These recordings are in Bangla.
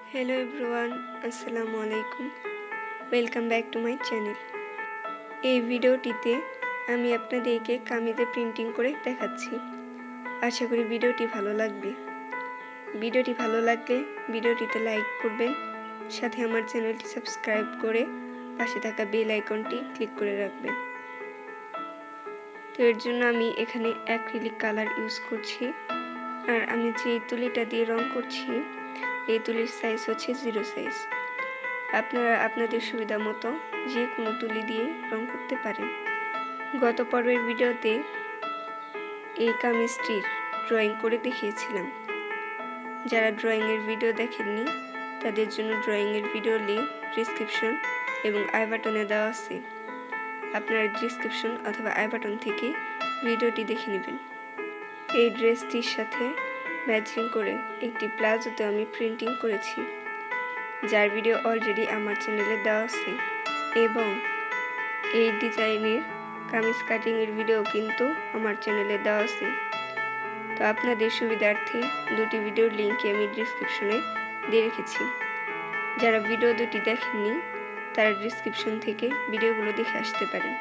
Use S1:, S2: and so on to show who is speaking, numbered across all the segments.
S1: হ্যালো এভরিওয়ান, আসসালামু আলাইকুম। Welcome back to my channel. এই ভিডিওটিতে আমি আপনাদেরকে কামিজে প্রিন্টিং করে দেখাচ্ছি। আশা করি ভিডিওটি ভালো লাগবে। ভিডিওটি ভালো লাগলে ভিডিওটিতে লাইক করবেন, সাথে আমার চ্যানেলটি সাবস্ক্রাইব করে পাশে থাকা বেল আইকনটি ক্লিক করে রাখবেন। তো এর জন্য আমি এখানে অ্যাক্রিলিক কালার ইউজ করছি, আর আমি যে তুলিটা দিয়ে রং করছি এই তুলির সাইজ হচ্ছে 0 সাইজ। আপনারা আপনাদের সুবিধা মতো যে কোনো তুলি দিয়ে রং করতে পারেন। গত পর্বের ভিডিওতে এই কামিজটির ড্রয়িং করে দেখিয়েছিলাম। যারা ড্রয়িংয়ের ভিডিও দেখেননি তাদের জন্য ড্রয়িংয়ের ভিডিও লিঙ্ক ডিসক্রিপশন এবং আই বাটনে দেওয়া আছে। আপনারা ডিসক্রিপশন অথবা আই বাটন থেকে ভিডিওটি দেখে নেবেন। এই ড্রেসটির সাথে ম্যাচিং করে একটি প্লাজোতে আমি প্রিন্টিং করেছি, যার ভিডিও অলরেডি আমার চ্যানেলে দেওয়া আছে, এবং এই ডিজাইনের কামিজ কাটিংয়ের ভিডিও কিন্তু আমার চ্যানেলে দেওয়া আছে। তো আপনাদের সুবিধার্থে দুটি ভিডিওর লিঙ্ক আমি ডিসক্রিপশনে দিয়ে রেখেছি। যারা ভিডিও দুটি দেখেননি তারা ডিসক্রিপশন থেকে ভিডিওগুলো দেখে আসতে পারেন।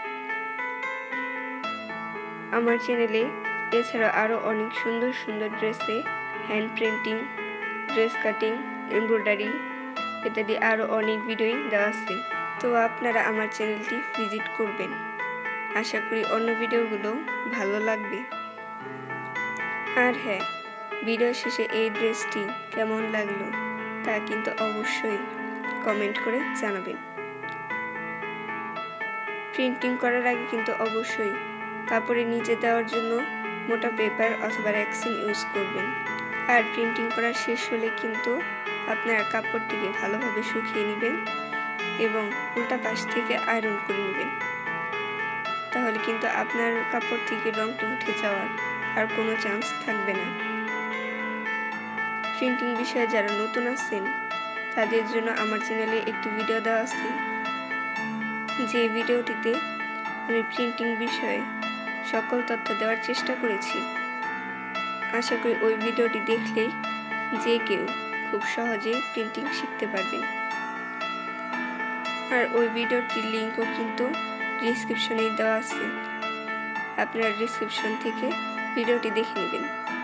S1: আমার চ্যানেলে এছাড়া আরও অনেক সুন্দর সুন্দর ড্রেসে hand printing, dress cutting, embroidery ইত্যাদি আরও অনেক ভিডিওই দেওয়া আছে। তো আপনারা আমার চ্যানেলটি ভিজিট করবেন। আশা করি অন্য ভিডিওগুলো ভালো লাগবে। আর হ্যাঁ, ভিডিও শেষে এই ড্রেসটি কেমন লাগলো তা কিন্তু অবশ্যই কমেন্ট করে জানাবেন। প্রিন্টিং করার আগে কিন্তু অবশ্যই কাপড়ের নিচে দেওয়ার জন্য মোটা পেপার অথবা র্যাক্সিন ইউজ করবেন। আর প্রিন্টিং করা শেষ হলে কিন্তু আপনার কাপড়টিকে ভালোভাবে শুকিয়ে নেবেন এবং উল্টা পাশ থেকে আয়রন করে নেবেন। তাহলে কিন্তু আপনার কাপড় থেকে রংটা উঠে যাওয়ার আর কোনো চান্স থাকবে না। প্রিন্টিং বিষয়ে যারা নতুন আছেন তাদের জন্য আমার চ্যানেলে একটি ভিডিও দেওয়া আছে, যে ভিডিওটিতে আমি প্রিন্টিং বিষয়ে সকল তথ্য দেওয়ার চেষ্টা করেছি। আশা করি ওই ভিডিওটি দেখলেই যে কেউ খুব সহজে প্রিন্টিং শিখতে পারবেন। আর ওই ভিডিওটির লিঙ্কও কিন্তু ডিসক্রিপশনেই দেওয়া আছে। আপনারা ডিসক্রিপশন থেকে ভিডিওটি দেখে নেবেন।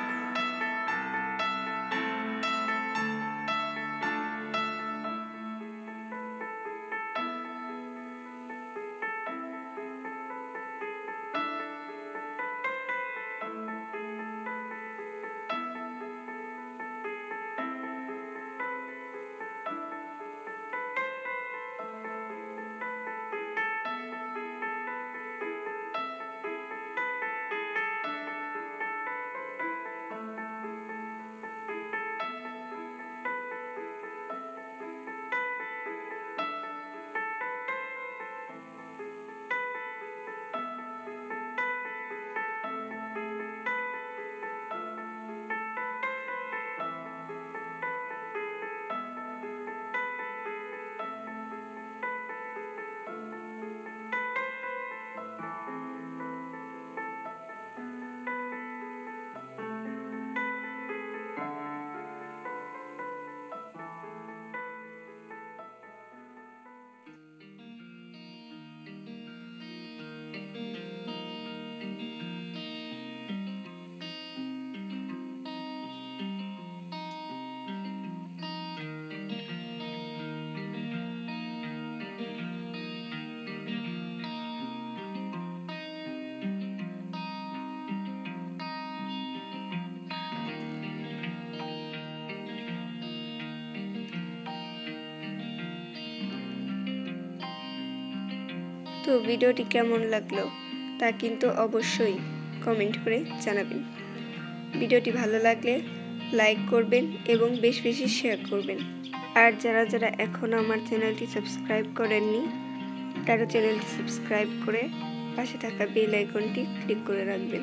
S1: তো ভিডিওটি কেমন লাগলো তা কিন্তু অবশ্যই কমেন্ট করে জানাবেন। ভিডিওটি ভালো লাগলে লাইক করবেন এবং বেশি বেশি শেয়ার করবেন। আর যারা যারা এখনও আমার চ্যানেলটি সাবস্ক্রাইব করেননি তারা চ্যানেলটি সাবস্ক্রাইব করে পাশে থাকা বেল আইকনটি ক্লিক করে রাখবেন।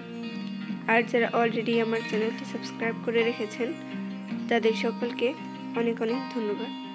S1: আর যারা অলরেডি আমার চ্যানেলটি সাবস্ক্রাইব করে রেখেছেন তাদের সকলকে অনেক অনেক ধন্যবাদ।